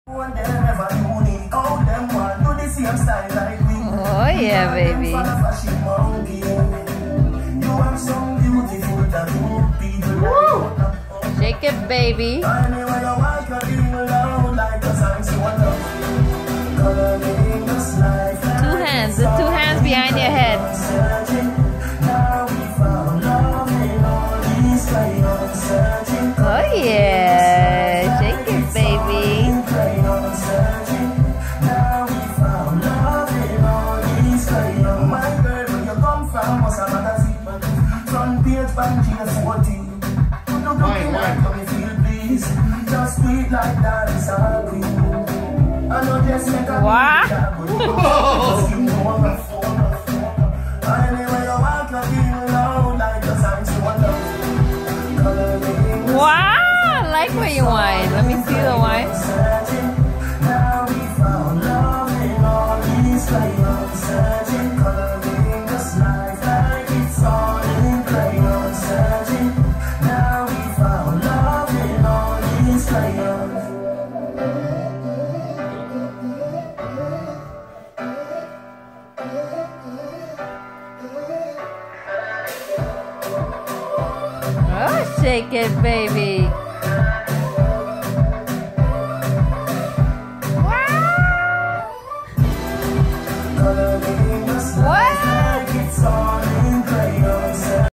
Oh yeah, baby. Woo! Shake it, baby. Two hands, the two hands behind your head. Oh yeah, shake it, baby. Wow. Wow, I like where you whine. Let me see the wine. Oh, shake it, baby.